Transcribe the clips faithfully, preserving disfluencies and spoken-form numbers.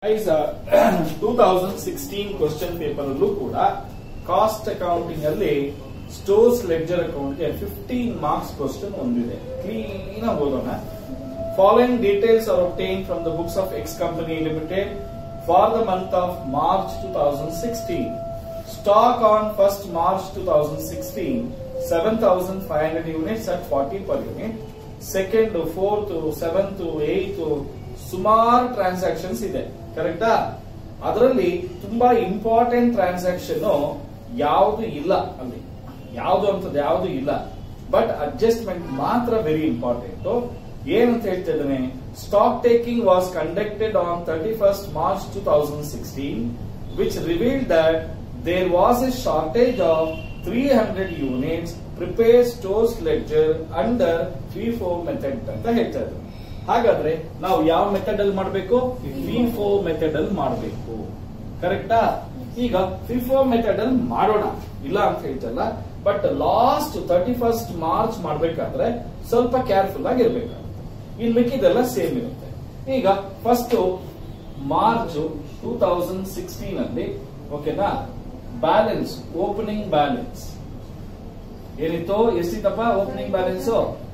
Two thousand sixteen question paper ಅಲ್ಲೂ ಕೂಡ cost accounting ಅಲ್ಲಿ ಸ್ಟೋರ್ಸ್ ಲೆಡ್ಜರ್ ಅಕೌಂಟ್ ಗೆ ಫಿಫ್ಟೀನ್ ಮಾರ್ಕ್ಸ್ ಕ್ವಶನ್ ಒಂದಿದೆ. ಕ್ಲೀನ್ ಆಗಿ ಓದೋಣ. Following details are obtained from the books of X Company Limited for the month of March two thousand sixteen. Stock on first March two thousand sixteen, seven thousand five hundred units at forty per unit. Second, fourth, seventh, eighth ಸುಮಾರು transactions ಇದೆ. ಕರೆಕ್ಟಾ? ಅದರಲ್ಲಿ ತುಂಬಾ important transaction ಯಾವುದು ಇಲ್ಲ, ಅಲ್ಲಿ ಯಾವುದು ಅಂತದ್ದು ಯಾವುದು ಇಲ್ಲ. ಬಟ್ ಅಡ್ಜಸ್ಟ್ಮೆಂಟ್ ಮಾತ್ರ ವೆರಿ ಇಂಪಾರ್ಟೆಂಟ್. ಏನಂತ ಹೇಳ್ತಾ ಇದ್ದಾನೆ? Stock taking was conducted on thirty first March two thousand sixteen which revealed that there was a shortage of three hundred units prepare stores ledger under FIFO method ಅಂತ ಹೇಳ್ತಾ ಇದ್ದಾರೆ. ಹಾಗಾದ್ರೆ ನಾವು ಯಾವ ಮೆಥಡ್ ಅಲ್ಲಿ ಮಾಡಬೇಕು? ಫಿಫೋ ಮೆಥಡ್ ಅಲ್ಲಿ ಮಾಡಬೇಕು. ಕರೆಕ್ಟಾ? ಈಗ ಫಿಫೋ ಮೆಥಡ್ ಅಲ್ಲಿ ಮಾಡೋಣ, ಇಲ್ಲ ಅಂತ ಹೇಳ್ತಲ್ಲ. But last thirty first March ಮಾಡ್ಬೇಕಾದ್ರೆ ಸ್ವಲ್ಪ ಕೇರ್ಫುಲ್ ಆಗಿರ್ಬೇಕಾಗುತ್ತೆ. ಇನ್ ಮಿಕ್ಕಿದೆಲ್ಲ ಸೇಮ್ ಇರುತ್ತೆ. ಈಗ first March two thousand sixteen ಅಲ್ಲಿ ಓಕೆನಾ, ಬ್ಯಾಲೆನ್ಸ್ ಓಪನಿಂಗ್ ಬ್ಯಾಲೆನ್ಸ್ ಏನಿತ್ತು? ಎಷ್ಟಿತ್ತಪ್ಪ opening balance?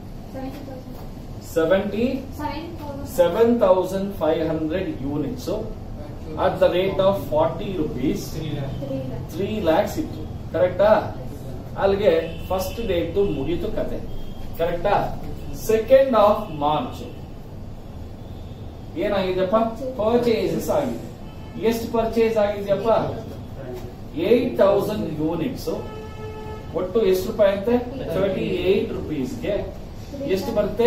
Seventy seven thousand five hundred units at the rate of forty rupees three lakhs ಇತ್ತು. ಕರೆಕ್ಟಾ? ಅಲ್ಲಿಗೆ ಫಸ್ಟ್ ಡೇಟ್ ಮುಗೀತು ಕತೆ. ಕರೆಕ್ಟಾ? ಸೆಕೆಂಡ್ ಆಫ್ ಮಾರ್ಚ್ ಏನಾಗಿದೆಯಪ್ಪ? ಪರ್ಚೇಸಸ್ ಆಗಿದೆ. ಎಷ್ಟು ಪರ್ಚೇಸ್ ಆಗಿದೆಯಪ್ಪ? Eight thousand units. ಒಟ್ಟು ಎಷ್ಟು ರೂಪಾಯಿ ಅಂತೆ? ಥರ್ಟಿ ಏಟ್ ರುಪೀಸ್ಗೆ ಎಷ್ಟು ಬರುತ್ತೆ?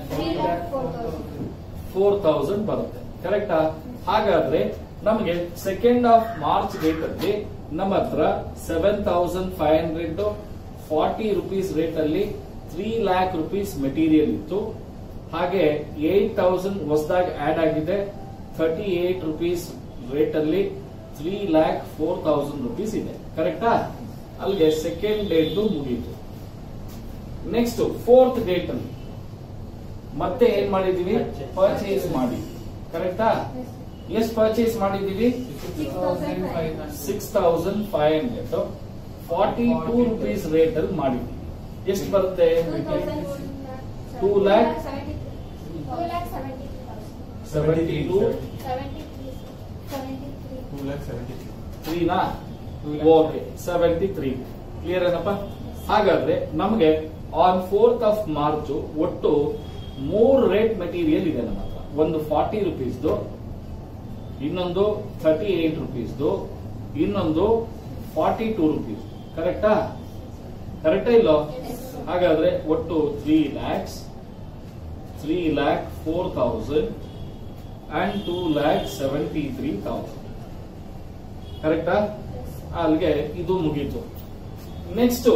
ಫೋರ್ ತೌಸಂಡ್ ಬರುತ್ತೆ. ಕರೆಕ್ಟಾ? ಹಾಗಾದ್ರೆ ನಮಗೆ ಸೆಕೆಂಡ್ ಆಫ್ ಮಾರ್ಚ್ ಡೇಟ್ ಅಲ್ಲಿ ನಮ್ಮ ಹತ್ರ seven thousand five hundred forty rupees rate ಅಲ್ಲಿ ತ್ರೀ ಲ್ಯಾಕ್ ರುಪೀಸ್ ಮೆಟೀರಿಯಲ್ ಇತ್ತು. ಹಾಗೆ ಏಟ್ ತೌಸಂಡ್ ಹೊಸದಾಗಿ ಆಡ್ ಆಗಿದೆ. ಥರ್ಟಿ ಏಟ್ ರುಪೀಸ್ ರೇಟ್ ಅಲ್ಲಿ three lakh four thousand rupees ಇದೆ. ಕರೆಕ್ಟಾ? ಅಲ್ಲಿಗೆ ಸೆಕೆಂಡ್ ಡೇಟ್ ಮುಗೀತು. ನೆಕ್ಸ್ಟ್ ಫೋರ್ತ್ ಡೇಟ್ ಅಲ್ಲಿ ಮತ್ತೆ ಏನ್ ಮಾಡಿದೀವಿ? ಪರ್ಚೇಸ್ ಮಾಡಿದ್ವಿ. ಕರೆಕ್ಟಾ? ಎಷ್ಟು ಪರ್ಚೇಸ್ ಮಾಡಿದೀವಿ? Six thousand five hundred forty two rupees rate ಅಲ್ಲಿ ಮಾಡಿದ್ವಿ. ಎಷ್ಟು ಬರುತ್ತೆ? ಟೂ ಲ್ಯಾಕ್ ಸೆವೆಂಟಿ ಟೂ ತ್ರೀನಾ? Okay, seventy three. ಕ್ಲಿಯರ್ ಏನಪ್ಪ? ಹಾಗಾದ್ರೆ ನಮಗೆ ಆನ್ ಫೋರ್ತ್ ಆಫ್ ಮಾರ್ಚ್ ಒಟ್ಟು ಮೂರು ರೇಟ್ ಮೆಟೀರಿಯಲ್ ಇದೆ ನಮ್ಮ ಹತ್ರ. ಒಂದು ಫಾರ್ಟಿ ರುಪೀಸ್ದು, ಇನ್ನೊಂದು ಥರ್ಟಿ ಏಟ್ ರುಪೀಸ್ದು, ಇನ್ನೊಂದು ಫಾರ್ಟಿ ಟೂ ರುಪೀಸ್. ಕರೆಕ್ಟಾ? ಕರೆಕ್ಟಾ ಇಲ್ಲೋ? ಹಾಗಾದ್ರೆ ಒಟ್ಟು three lakhs three lakh four thousand and two lakh seventy three thousand. ಕರೆಕ್ಟಾ? ಅಲ್ಲಿಗೆ ಇದು ಮುಗೀತು. Next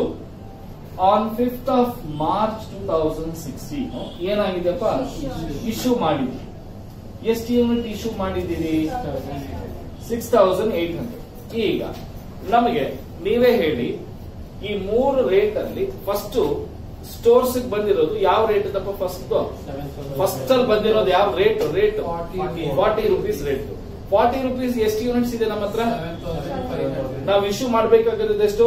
on fifth of March two thousand sixteen ಏನಾಗಿದೆಯಪ್ಪ? ಇಶ್ಯೂ ಮಾಡಿದ್ವಿ. ಎಷ್ಟು ಯೂನಿಟ್ ಇಶ್ಯೂ ಮಾಡಿದ್ದೀವಿ? Six thousand eight hundred. ಈಗ ನಮಗೆ ನೀವೇ ಹೇಳಿ, ಈ ಮೂರು ರೇಟ್ ಅಲ್ಲಿ ಫಸ್ಟ್ ಸ್ಟೋರ್ಸ್ ಬಂದಿರೋದು ಯಾವ ರೇಟ್ ಇದಪ್ಪ? ಫಸ್ಟ್ ಫಸ್ಟ್ ಅಲ್ಲಿ ಬಂದಿರೋದು ಯಾವ rate? Rate forty rupees rate. Forty rupees ಎಷ್ಟು ಯೂನಿಟ್ಸ್ ಇದೆ ನಮ್ಮ ಹತ್ರ? ನಾವು ಇಶ್ಯೂ ಮಾಡಬೇಕಾಗಿರೋದು ಎಷ್ಟು?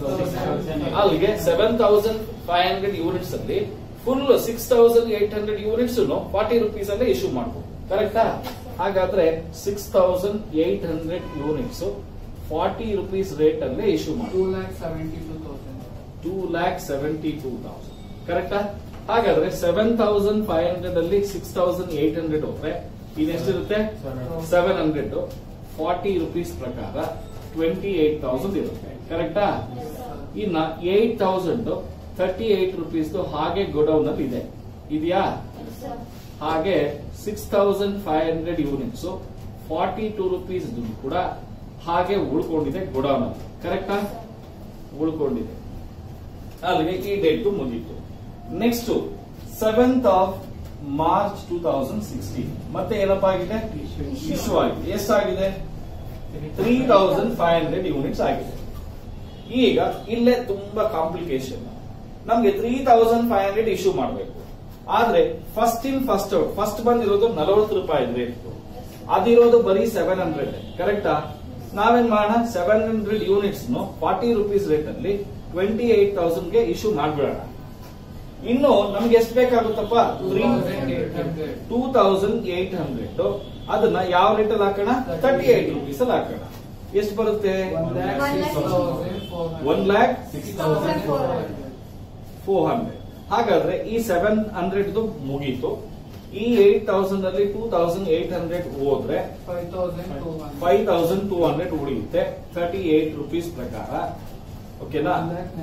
ಅಲ್ಲಿಗೆ seven thousand five hundred units ಅಲ್ಲಿ full six thousand eight hundred units forty rupees ಅಲ್ಲೇ ಇಶ್ಯೂ ಮಾಡಬಹುದು. ಕರೆಕ್ಟಾ? ಹಾಗಾದ್ರೆ six thousand eight hundred units forty rupees rate ಅಲ್ಲೇ ಇಶ್ಯೂ ಮಾಡಿ two lakh seventy two thousand two lakh seventy two thousand. ಕರೆಕ್ಟಾ? ಹಾಗಾದ್ರೆ seven thousand five hundred ಅಲ್ಲಿ ಸಿಕ್ಸ್ ತೌಸಂಡ್ ಏಟ್ ಹಂಡ್ರೆಡ್ ಹೋದ್ರೆ ಇನ್ನೆಷ್ಟಿರುತ್ತೆ? ಸೆವೆನ್ ಹಂಡ್ರೆಡ್ ಫಾರ್ಟಿ ರುಪೀಸ್ ಪ್ರಕಾರ ಟ್ವೆಂಟಿ ಏಟ್ ತೌಸಂಡ್ ಇರುತ್ತೆ. ಕರೆಕ್ಟಾ? ಇನ್ನ eight thousand thirty eight rupees ಹಾಗೆ ಗೋಡೌನ್ ಅಲ್ಲಿ ಇದೆ, ಇದೆಯಾ? ಹಾಗೆ six thousand five hundred units forty two rupees ದುಡ್ಡು ಕೂಡ ಹಾಗೆ ಉಳ್ಕೊಂಡಿದೆ ಗೋಡೌನ್ ಅಲ್ಲಿ. ಕರೆಕ್ಟಾ? ಉಳ್ಕೊಂಡಿದೆ. ಅಲ್ಲಿಗೆ ಈ ಡೇಟ್ ಮುಗೀತು. Next seventh of March two thousand sixteen ಮತ್ತೆ ಏನಪ್ಪಾ ಆಗಿದೆ? ಇಶ್ಯೂ ಆಗಿದೆ. ಎಷ್ಟಾಗಿದೆ? Three thousand five hundred units ಆಗಿದೆ. ಈಗ ಇಲ್ಲೇ ತುಂಬಾ ಕಾಂಪ್ಲಿಕೇಶನ್. ನಮ್ಗೆ three thousand five hundred issue ಮಾಡಬೇಕು. ಆದ್ರೆ first in first out first ಬಂದಿರೋದು ನಲವತ್ತು ರೂಪಾಯಿ ರೇಟ್. ಅದಿರೋದು ಬರೀ ಸೆವೆನ್ ಹಂಡ್ರೆಡ್ ಕರೆಕ್ಟಾ. ನಾವೇನ್ ಮಾಡೋಣ, seven hundred units forty rupees rate ಅಲ್ಲಿ ಟ್ವೆಂಟಿ ಏಟ್ ತೌಸಂಡ್ ಗೆ ಇಶ್ಯೂ ಮಾಡ್ಬಿಡೋಣ. ಇನ್ನು ನಮ್ಗೆ ಎಷ್ಟು ಬೇಕಾಗುತ್ತಪ್ಪ, ಟೂ ತೌಸಂಡ್ ಏಟ್ ಹಂಡ್ರೆಡ್. ಅದನ್ನ ಯಾವ ರೇಟ್ ಅಲ್ಲಿ ಹಾಕೋಣ, ತರ್ಟಿ ಏಟ್ ರುಪೀಸ್ ಅಲ್ಲಿ ಹಾಕೋಣ. ಎಷ್ಟು ಬರುತ್ತೆ, ಒನ್ ಲ್ಯಾಕ್ ಫೋರ್ ಹಂಡ್ರೆಡ್. ಹಾಗಾದ್ರೆ ಈ ಸೆವೆನ್ ಹಂಡ್ರೆಡ್ ಮುಗೀತು. ಈ ಏಟ್ ತೌಸಂಡ್ ಅಲ್ಲಿ ಟೂ ತೌಸಂಡ್ ಏಟ್ ಹಂಡ್ರೆಡ್ ಹೋದ್ರೆ ಫೈವ್ ತೌಸಂಡ್ ಟೂ ಹಂಡ್ರೆಡ್ ಉಳಿಯುತ್ತೆ ತರ್ಟಿ ಏಟ್ ರುಪೀಸ್ ಪ್ರಕಾರ. ಓಕೆನಾ,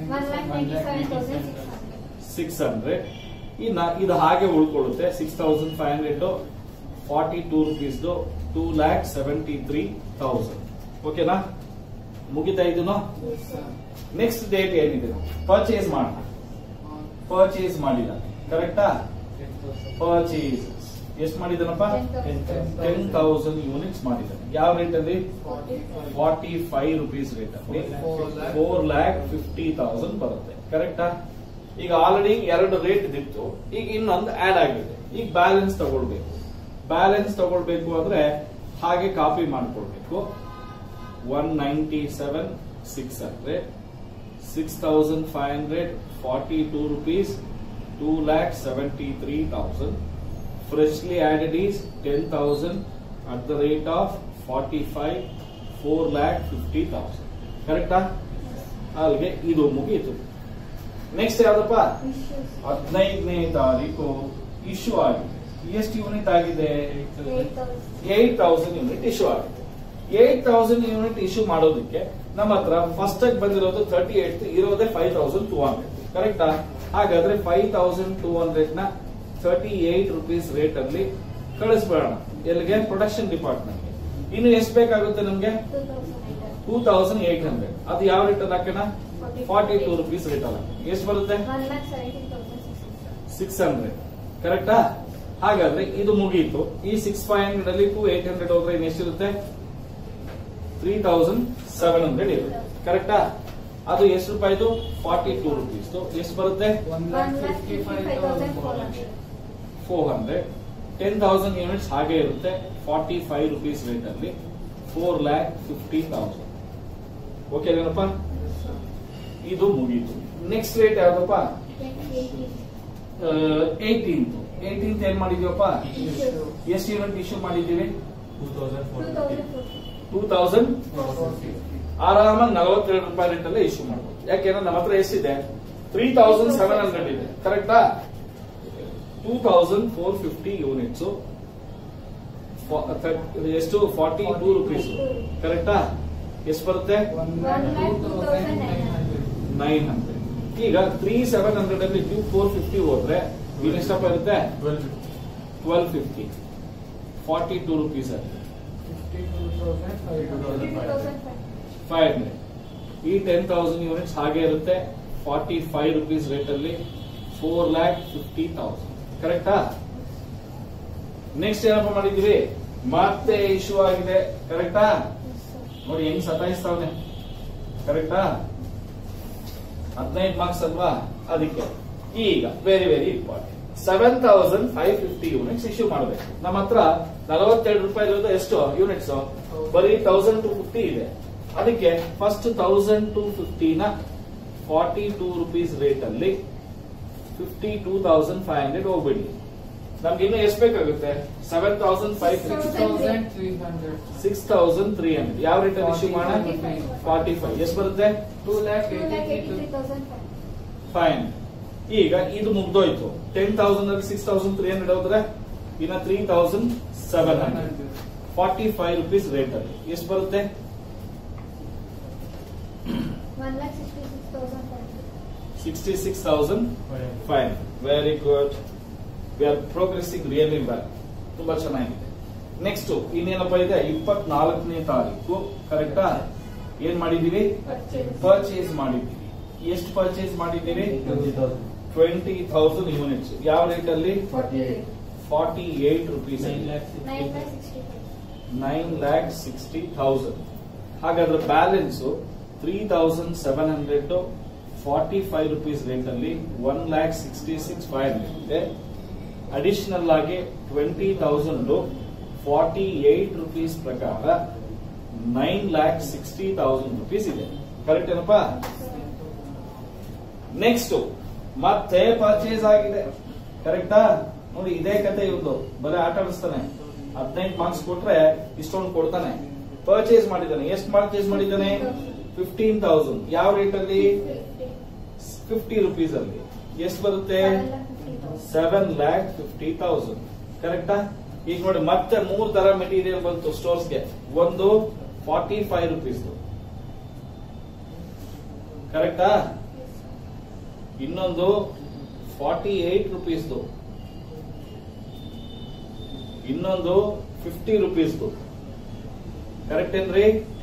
ಸಿಕ್ಸ್ ಹಂಡ್ರೆಡ್. ಇನ್ನ ಇದು ಹಾಗೆ ಉಳ್ಕೊಳ್ಳುತ್ತೆ. Six thousand five hundred forty two rupees two lakh seventy three thousand. ಓಕೆನಾ, ಮುಗಿತಾ ಇದನ್ನು. ನೆಕ್ಸ್ಟ್ ಡೇಟ್ ಏನಿದೆ, ಪರ್ಚೇಸ್ ಮಾಡೋಣ. ಪರ್ಚೇಸ್ ಮಾಡಿದ ಕರೆಕ್ಟಾ. ಪರ್ಚೇಸ್ ಎಷ್ಟು ಮಾಡಿದನಪ್ಪ, ಟೆನ್ ತೌಸಂಡ್ ಯೂನಿಟ್ಸ್ ಮಾಡಿದ್ದಾನೆ. ಯಾವ ರೇಟ್ ಅಲ್ಲಿ, ಫಾರ್ಟಿ ಫೈವ್ ರುಪೀಸ್ ರೇಟ್ ಅಲ್ಲಿ ಫೋರ್ ಲ್ಯಾಕ್ ಫಿಫ್ಟಿ ತೌಸಂಡ್ ಬರುತ್ತೆ ಕರೆಕ್ಟಾ. ಈಗ ಆಲ್ರೆಡಿ ಎರಡು ರೇಟ್ ಇತ್ತು, ಈಗ ಇನ್ನೊಂದು ಆಡ್ ಆಗಿದೆ. ಈಗ ಬ್ಯಾಲೆನ್ಸ್ ತಗೊಳ್ಬೇಕು. ಬ್ಯಾಲೆನ್ಸ್ ತಗೊಳ್ಬೇಕು ಅಂದ್ರೆ ಹಾಗೆ ಕಾಪಿ ಮಾಡ್ಕೊಳ್ಬೇಕು. One ninety seven six hundred six thousand five hundred forty two rupees two lakh seventy three thousand. Freshly added is ten thousand at the rate of forty five four lakh fifty thousand ಕರೆಕ್ಟಾ. ಅಲ್ಲಿಗೆ ಇದು ಮುಗಿಯಿತು. Next ಯಾವ್ದಪ್ಪ, ಹದಿನೈದನೇ ತಾರೀಕು issue ಆಗಿದೆ. ಎಷ್ಟು unit ಆಗಿದೆ, ಏಟ್ ತೌಸಂಡ್ ಯೂನಿಟ್ ಇಶ್ಯೂ ಆಗಿದೆ. ಏಟ್ ತೌಸಂಡ್ ಯೂನಿಟ್ ಇಶ್ಯೂ ಮಾಡೋದಕ್ಕೆ ನಮ್ಮ ಹತ್ರ ಫಸ್ಟ್ ಆಗಿ ಬಂದಿರೋದು ತರ್ಟಿ ಏಟ್, ಇರೋದೇ ಫೈವ್ ತೌಸಂಡ್ ಟೂ ಹಂಡ್ರೆಡ್ ಕರೆಕ್ಟಾ. ಹಾಗಾದ್ರೆ ಫೈವ್ ತೌಸಂಡ್ ಟೂ ಹಂಡ್ರೆಡ್ ನ ತರ್ಟಿ ಏಟ್ ರುಪೀಸ್ ರೇಟ್ ಅಲ್ಲಿ ಕಳಿಸ್ಬೇಡೋಣ. ಎಲ್ಲಿಗೆ, ಪ್ರೊಡಕ್ಷನ್ ಡಿಪಾರ್ಟ್ಮೆಂಟ್. ಇನ್ನು ಎಷ್ಟು ಬೇಕಾಗುತ್ತೆ ನಮ್ಗೆ, ಟೂ ತೌಸಂಡ್ ಏಟ್ ಹಂಡ್ರೆಡ್. ಅದು ಯಾವ ರೇಟ್ ಅಲ್ಲಿ ಹಾಕೋಣ, ಫಾರ್ಟಿ ಟೂ ರುಪೀಸ್ ರೇಟ್ ಅಲ್ಲ. ಎಷ್ಟು ಬರುತ್ತೆ, ಸಿಕ್ಸ್ ಹಂಡ್ರೆಡ್ ಕರೆಕ್ಟಾ. ಹಾಗಾದ್ರೆ ಇದು ಮುಗಿಯಿತು. ಈ ಸಿಕ್ಸ್ ಫೈವ್ ಹಂಡ್ರೆಡ್ ಅಲ್ಲಿ ಟೂ ಏಟ್ ಹಂಡ್ರೆಡ್ ಹೋದ್ರೆ ಇನ್ನು ಎಷ್ಟಿರುತ್ತೆ, ತ್ರೀ ತೌಸಂಡ್ ಸೆವೆನ್ ಹಂಡ್ರೆಡ್ ಇರುತ್ತೆ ಕರೆಕ್ಟಾ. ಅದು ಎಷ್ಟು ರೂಪಾಯಿದು, ಫಾರ್ಟಿ ಟೂ ರುಪೀಸ್. ಎಷ್ಟು ಬರುತ್ತೆ, four hundred. Ten thousand units ಹಾಗೆ ಇರುತ್ತೆ, ಫಾರ್ಟಿ ಫೈವ್ ರುಪೀಸ್ ರೇಟ್ ಅಲ್ಲಿ four lakh fifty thousand. Okay ಏನಪ್ಪ, ಇದು ಮುಗೀತು. ನೆಕ್ಸ್ಟ್ ರೇಟ್ ಯಾವ್ದಪ್ಪ, ಏಯ್ಟೀನ್ತ್. ಏಯ್ಟೀನ್ತ್ ಏನ್ ಮಾಡಿದೀವಪ್ಪ, ಎಷ್ಟು ಯೂನಿಟ್ ಇಶ್ಯೂ ಮಾಡಿದ್ದೀವಿ, ಟೂ ತೌಸಂಡ್ ಆರಾಮಾಗಿ ನಲವತ್ತೆರಡು ರೂಪಾಯಿ ರೇಟ್ ಅಲ್ಲೇ ಇಶ್ಯೂ ಮಾಡಬಹುದು. ಯಾಕೆಂದ್ರೆ ನಮ್ಮ ಹತ್ರ ಎಷ್ಟಿದೆ, ತ್ರೀ ತೌಸಂಡ್ ಸೆವೆನ್ ಹಂಡ್ರೆಡ್ ಇದೆ ಕರೆಕ್ಟಾ. Two thousand four fifty units ಎಷ್ಟು, ಫಾರ್ಟಿ ಟೂ ರುಪೀಸ್ ಕರೆಕ್ಟಾ. ಎಷ್ಟು ಬರುತ್ತೆ, ನೈನ್ ಹಂಡ್ರೆಡ್. ಈಗ ತ್ರೀ ಸೆವೆನ್ ಹಂಡ್ರೆಡ್ ಅಲ್ಲಿ ಟೂ ಫೋರ್ ಫಿಫ್ಟಿ ಹೋದ್ರೆ ಇನ್ನೆಷ್ಟಪ್ಪ ಇರುತ್ತೆ, twelve fifty. Forty two rupees ಅಲ್ಲಿ ಫೈವ್ ಹಂಡ್ರೆಡ್. ಈ ಟೆನ್ ತೌಸಂಡ್ ಯೂನಿಟ್ಸ್ ಹಾಗೆ ಇರುತ್ತೆ, ಫಾರ್ಟಿ ಫೈವ್ ರುಪೀಸ್ ರೇಟ್ ಅಲ್ಲಿ ಫೋರ್ ಲ್ಯಾಕ್ ಫಿಫ್ಟಿ ತೌಸಂಡ್ ಕರೆಕ್ಟಾ. ನೆಕ್ಸ್ಟ್ ಏನಪ್ಪ ಮಾಡಿದೀವಿ, ಮತ್ತೆ ಇಶ್ಯೂ ಆಗಿದೆ ಕರೆಕ್ಟಾ. ನೋಡಿ ಹೆಂಗ್ ಸತಾಯಿಸ್ತಾವನೆ ಕರೆಕ್ಟಾ. ಹದಿನೈದು ಮಾರ್ಕ್ಸ್ ಅಲ್ವಾ, ಅದಕ್ಕೆ ಈಗ very very important. Seven thousand five fifty units issue ಮಾಡಬೇಕು. ನಮ್ಮ ಹತ್ರ ನಲವತ್ತೆರಡು ರೂಪಾಯಿ ಇರೋದು ಎಷ್ಟು ಯೂನಿಟ್ಸ್, ಬರೀ ತೌಸಂಡ್ ಟು ಫಿಫ್ಟಿ ಇದೆ. ಅದಕ್ಕೆ ಫಸ್ಟ್ ತೌಸಂಡ್ ಟು ಫಿಫ್ಟಿನ ಫಾರ್ಟಿ ಟೂ ರುಪೀಸ್ ರೇಟ್ ಅಲ್ಲಿ fifty two thousand five hundred ಹೋಗ್ಬಿಡಿ. ನಮ್ಗೆ ಇನ್ನು ಎಷ್ಟು ಬೇಕಾಗುತ್ತೆ, seven thousand five six thousand three hundred. ಯಾವ ರೇಟ್ ಅಲ್ಲಿ ಇಶ್ಯೂ ಮಾಡೋಣ, ಫಾರ್ಟಿ ಫೈವ್. ಎಷ್ಟು ಬರುತ್ತೆ, ಟೂ ಲ್ಯಾಕ್ ಫೈವ್ ಹಂಡ್ರೆಡ್. ಈಗ ಇದು ಮುಗ್ದೋಯ್ತು. ಟೆನ್ ತೌಸಂಡ್ ಅಲ್ಲಿ ಸಿಕ್ಸ್ ತೌಸಂಡ್ ತ್ರೀ ಹಂಡ್ರೆಡ್ ಹೋದ್ರೆ ಇನ್ನ three thousand seven hundred. Forty five rupees rate ಅಲ್ಲಿ ಎಷ್ಟು ಬರುತ್ತೆ, sixty six thousand five. Very good, we are progressing really well, ತುಂಬಾ ಚೆನ್ನಾಗಿದೆ. ನೆಕ್ಸ್ಟ್ ಇನ್ನೇನಪ್ಪ ಇದೆ, ಇಪ್ಪತ್ನಾಲ್ಕನೇ ತಾರೀಕು ಕರೆಕ್ಟಾ. ಏನ್ ಮಾಡಿದೀವಿ, ಪರ್ಚೇಸ್ ಮಾಡಿದೀವಿ. ಎಷ್ಟು ಪರ್ಚೇಸ್ ಮಾಡಿದ್ದೀವಿ, ಟ್ವೆಂಟಿ ತೌಸಂಡ್ ಯೂನಿಟ್ಸ್. ಯಾವ ರೇಟ್ ಅಲ್ಲಿ, forty eight rupees, nine lakh sixty thousand. ಹಾಗಾದ್ರೆ balance three thousand seven hundred forty five rupees rate ಅಲ್ಲಿ one lakh sixty six five hundred ಇದೆ. ಅಡಿಷನಲ್ ಆಗಿ twenty thousand forty eight rupees ಪ್ರಕಾರ nine lakh sixty thousand rupees ಇದೆ. Correct ಏನಪ್ಪಾ? Next ಮತ್ತೆ purchase ಆಗಿದೆ. ಕರೆಕ್ಟಾ? ನೋಡಿ ಇದೇ ಕತೆ ಇವ್ದು, ಬರೀ ಆಟ ಆಡಿಸ್ತಾನೆ. ಹದಿನೈದು ಮಾರ್ಕ್ಸ್ ಕೊಟ್ರೆ ಇಷ್ಟೊಂದು ಕೊಡ್ತಾನೆ. ಪರ್ಚೇಸ್ ಮಾಡಿದ್ದಾನೆ. ಎಷ್ಟು ಪರ್ಚೇಸ್ ಮಾಡಿದ್ದಾನೆ? Fifteen thousand. ಯಾವ ರೇಟ್ ಅಲ್ಲಿ? ಫಿಫ್ಟಿ ರುಪೀಸ್ ಅಲ್ಲಿ. ಎಷ್ಟು ಬರುತ್ತೆ? Seven lakh fifty thousand. ಕರೆಕ್ಟಾ? ಈಗ ನೋಡಿ ಮತ್ತೆ ಮೂರ್ ತರ ಮೆಟೀರಿಯಲ್ ಬಂತು ಸ್ಟೋರ್ಸ್ಗೆ. ಒಂದು ಫಾರ್ಟಿ ಫೈವ್ ರುಪೀಸ್, ಕರೆಕ್ಟಾ? ಇನ್ನೊಂದು ಫಾರ್ಟಿ ಏಟ್ ರುಪೀಸ್, ಇನ್ನೊಂದು ಫಿಫ್ಟಿ ರುಪೀಸ್. ಕರೆಕ್ಟ್ ಏನ್ರಿ?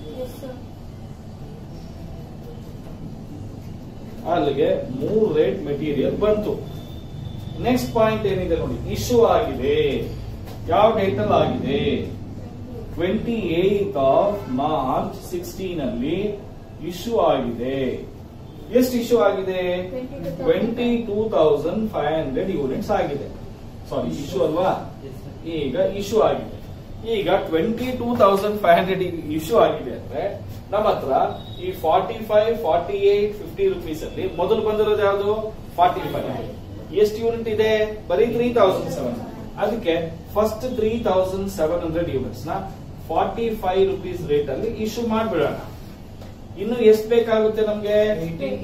ಅಲ್ಲಿಗೆ ಮೂರ್ ರೇಟ್ ಮೆಟೀರಿಯಲ್ ಬಂತು. ನೆಕ್ಸ್ಟ್ ಪಾಯಿಂಟ್ ಏನಿದೆ ನೋಡಿ, ಇಶ್ಯೂ ಆಗಿದೆ. ಯಾವ ಡೇಟ್ ಅಲ್ಲಿ ಆಗಿದೆ? Twenty eight of March sixteen ಅಲ್ಲಿ ಇಶ್ಯೂ ಆಗಿದೆ. ಎಷ್ಟು ಇಶ್ಯೂ ಆಗಿದೆ? Twenty two thousand five hundred units ಆಗಿದೆ. ಸಾರಿ, ಇಶ್ಯೂ ಅಲ್ವಾ? ಈಗ ಇಶ್ಯೂ ಆಗಿದೆ. ಈಗ twenty two thousand five hundred issue ಆಗಿದೆ ಅಂದ್ರೆ ನಮ್ಮ ಹತ್ರ ಈ forty five forty eight fifty rupees ಅಲ್ಲಿ ಮೊದಲು ಬಂದಿರೋದು ಯಾವುದು? Forty five. ಎಷ್ಟು ಯೂನಿಟ್ ಇದೆ? ಬರೀ ತ್ರೀ ತೌಸಂಡ್ ಸೆವೆನ್. ಅದಕ್ಕೆ first three thousand seven hundred units ನ ಫಾರ್ಟಿ ಫೈವ್ ರುಪೀಸ್ ರೇಟ್ ಅಲ್ಲಿ ಇಶ್ಯೂ ಮಾಡ್ಬಿಡೋಣ. ಇನ್ನು ಎಷ್ಟು ಬೇಕಾಗುತ್ತೆ ನಮ್ಗೆ? Eighteen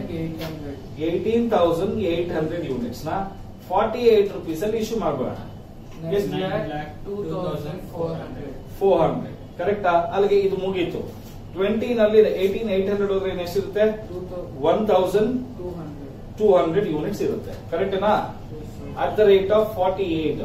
thousand eight hundred units ನ ಫಾರ್ಟಿ ಏಟ್ ರುಪೀಸ್ ಅಲ್ಲಿ ಇಶ್ಯೂ ಮಾಡ್ಬಿಡೋಣ. Four hundred. ಕರೆಕ್ಟಾ? ಅಲ್ಲಿಗೆ ಇದು ಮುಗೀತು. ಟ್ವೆಂಟಿ ನಲ್ಲಿ ಏಟೀನ್ ಏಟ್ ಹಂಡ್ರೆಡ್ ಹೋದ್ರೆ ಎಷ್ಟಿರುತ್ತೆ? One thousand two hundred units ಇರುತ್ತೆ. ಕರೆಕ್ಟನಾ? At the rate of forty eight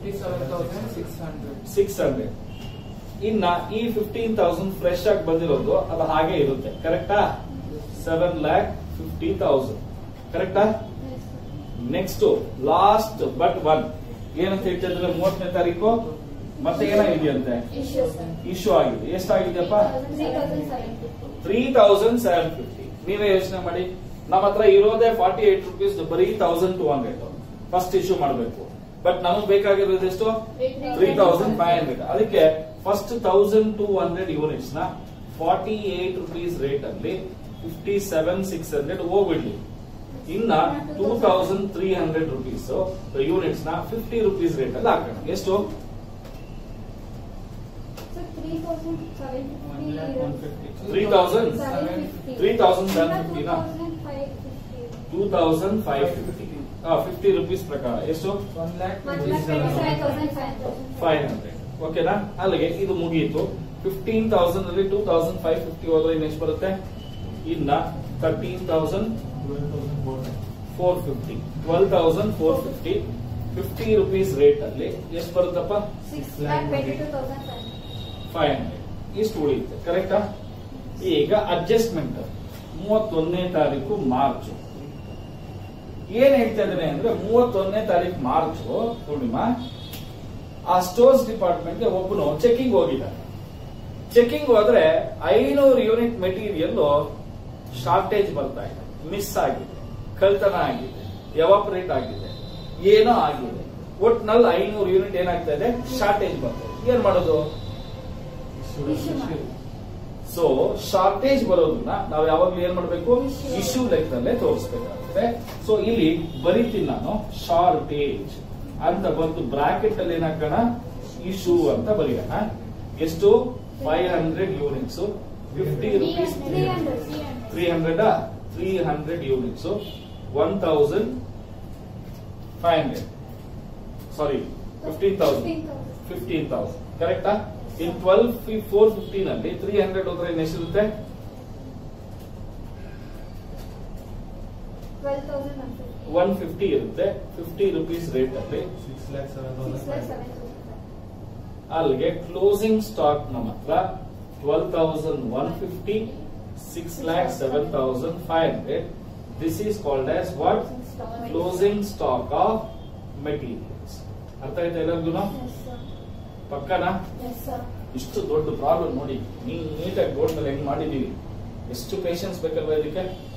six hundred. ಇನ್ನ ಈ ಫಿಫ್ಟೀನ್ ತೌಸಂಡ್ ಫ್ರೆಶ್ ಆಗಿ ಬಂದಿರೋದು ಅದು ಹಾಗೆ ಇರುತ್ತೆ. ಕರೆಕ್ಟಾ? Seven lakh fifty thousand. ಕರೆಕ್ಟಾ? ನೆಕ್ಸ್ಟ್ ಲಾಸ್ಟ್ ಬಟ್ ಒನ್ ಏನಂತ ಹೇಳ್ತಿದ್ರೆ ಮೂವತ್ತನೇ ತಾರೀಕು ಮತ್ತೆ ಏನಾಗಿದೆಯಂತೆ? ಇಶ್ಯೂ ಆಗಿದೆ. ಎಷ್ಟಾಗಿದೆಯಪ್ಪ? Three thousand seven fifty. ನೀವೇ ಯೋಚನೆ ಮಾಡಿ, ನಮ್ಮ ಹತ್ರ ಇರೋದೇ ಫಾರ್ಟಿ ಏಟ್ ರುಪೀಸ್, ಬರೀ thousand two hundred first issue ಮಾಡಬೇಕು. ಬಟ್ ನಮಗ್ ಬೇಕಾಗಿರೋದು ಎಷ್ಟು? Three thousand five hundred. ಅದಕ್ಕೆ first thousand two hundred units ನ ಫಾರ್ಟಿ ಏಟ್ ರುಪೀಸ್ ರೇಟ್ ಅಲ್ಲಿ ಫಿಫ್ಟಿ ಸೆವೆನ್ ಸಿಕ್ಸ್ ಹಂಡ್ರೆಡ್ ಹೋಗ್ಬಿಡ್ಲಿ. ಇನ್ನ two thousand three hundred rupees units ನ ಫಿಫ್ಟಿ ರುಪೀಸ್ ರೇಟ್ ಅಲ್ಲಿ ಹಾಕೋಣ. ಎಷ್ಟು? Three thousand three thousand seven fifty ನ two thousand five fifty fifty rupees ಪ್ರಕಾರ ಎಷ್ಟು? Five hundred. ಓಕೆನಾ? ಅಲ್ಲಿಗೆ ಇದು ಮುಗಿಯಿತು. ಫಿಫ್ಟೀನ್ ತೌಸಂಡ್ ಅಲ್ಲಿ ಟೂ ತೌಸಂಡ್ ಫೈವ್ ಫಿಫ್ಟಿ ಹೋದ್ರೆ ನೆಕ್ಸ್ಟ್ ಬರುತ್ತೆ. ಇನ್ನ thirteen thousand four fifty twelve thousand four fifty fifty rupees rate ಅಲ್ಲಿ ಎಷ್ಟು ಬರುತ್ತಪ್ಪ? Five hundred. ಇಷ್ಟು ಉಳಿಯುತ್ತೆ. ಕರೆಕ್ಟಾ? ಈಗ ಅಡ್ಜಸ್ಟ್ಮೆಂಟ್ ಮೂವತ್ತೊಂದನೇ ತಾರೀಕು ಮಾರ್ಚ್ ಏನ್ ಹೇಳ್ತಾ ಇದ್ದೇನೆ ಅಂದ್ರೆ, ಮೂವತ್ತೊಂದನೇ ತಾರೀಕು ಮಾರ್ಚ್ ಪೂರ್ಣಿಮಾ ಆ ಸ್ಟೋರ್ಸ್ ಡಿಪಾರ್ಟ್ಮೆಂಟ್ಗೆ ಒಬ್ಬನು ಚೆಕಿಂಗ್ ಹೋಗಿದ್ದಾನೆ. ಚೆಕಿಂಗ್ ಹೋದ್ರೆ ಐನೂರು ಯೂನಿಟ್ ಮೆಟೀರಿಯಲ್ ಶಾರ್ಟೇಜ್ ಬರ್ತಾ ಇದೆ, ಮಿಸ್ ಆಗಿದೆ, ಕಳ್ತನ ಆಗಿದೆ, ಎವಾಪರೇಟ್ ಆಗಿದೆ, ಏನೋ ಆಗಿದೆ. ಒಟ್ನಲ್ಲಿ ಐನೂರು ಯೂನಿಟ್ ಏನಾಗ್ತಾ ಇದೆ? ಶಾರ್ಟೇಜ್ ಬರ್ತಾ ಇದೆ. ಏನ್ ಮಾಡೋದು? ಸೊ ಶಾರ್ಟೇಜ್ ಬರೋದನ್ನ ನಾವು ಯಾವಾಗ್ಲೂ ಏನ್ ಮಾಡ್ಬೇಕು? ಇಶ್ಯೂ ಲೆಕ್ಕದಲ್ಲೇ ತೋರಿಸಬೇಕಾಗುತ್ತೆ. ಸೊ ಇಲ್ಲಿ ಬರೀತೀನಿ ನಾನು, ಶಾರ್ಟೇಜ್ ಅಂತ ಬಂದು ಬ್ರಾಕೆಟ್ ಅಲ್ಲಿ ಏನಾಕೋಣ? ಇಶ್ಯೂ ಅಂತ ಬರೆಯೋಣ. ಎಷ್ಟು? Five hundred units fifty rupees three hundred three hundred units one thousand five hundred sorry fifteen thousand fifteen thousand. ಕರೆಕ್ಟಾ? ಇನ್ ಟ್ವೆಲ್ ಫೋರ್ ಫಿಫ್ಟೀನ್ ಅಲ್ಲಿ ತ್ರೀ ಹಂಡ್ರೆಡ್ ಹೋದ್ರೆ ಎಷ್ಟಿರುತ್ತೆ? ಒನ್ ಫಿಫ್ಟಿ ಇರುತ್ತೆ. ಫಿಫ್ಟಿ ರುಪೀಸ್ ರೇಟ್ ಅಲ್ಲಿ ಅಲ್ಲಿಗೆ ಕ್ಲೋಸಿಂಗ್ ಸ್ಟಾಕ್ ನಮ್ಮ ಹತ್ರ twelve thousand one fifty six lakh seven thousand five hundred. This is called as what? Closing stock of materials. ಅರ್ಥ ಆಯ್ತಾ ಎಲ್ಲರಿಗೂ? ಪಕ್ಕನಾ? ಇಷ್ಟು ದೊಡ್ಡ ಪ್ರಾಬ್ಲಮ್ ನೋಡಿ, ನೀಟಾಗಿ ಬೋರ್ಡ್ ಮೇಲೆ ಹೆಂಗ್ ಮಾಡಿದೀವಿ. ಎಷ್ಟು ಪೇಷನ್ಸ್ ಬೇಕಲ್ವಾ ಇದಕ್ಕೆ?